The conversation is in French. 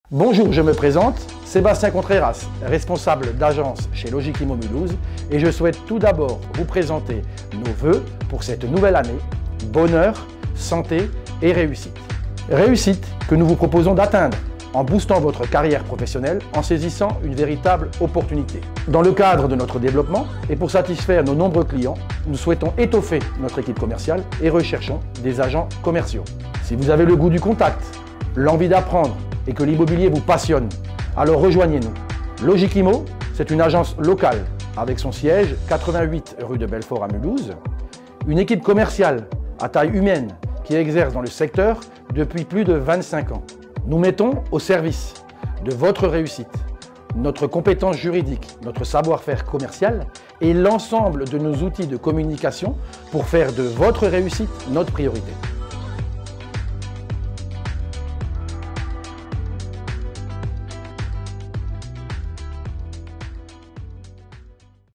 Bonjour, je me présente, Sébastien Contreras, responsable d'agence chez Logikimo Mulhouse, et je souhaite tout d'abord vous présenter nos vœux pour cette nouvelle année. Bonheur, santé et réussite. Réussite que nous vous proposons d'atteindre en boostant votre carrière professionnelle, en saisissant une véritable opportunité. Dans le cadre de notre développement et pour satisfaire nos nombreux clients, nous souhaitons étoffer notre équipe commerciale et recherchons des agents commerciaux. Si vous avez le goût du contact, l'envie d'apprendre et que l'immobilier vous passionne, alors rejoignez-nous. Logikimo, c'est une agence locale avec son siège 88 rue de Belfort à Mulhouse, une équipe commerciale à taille humaine qui exerce dans le secteur depuis plus de 25 ans. Nous mettons au service de votre réussite notre compétence juridique, notre savoir-faire commercial et l'ensemble de nos outils de communication pour faire de votre réussite notre priorité.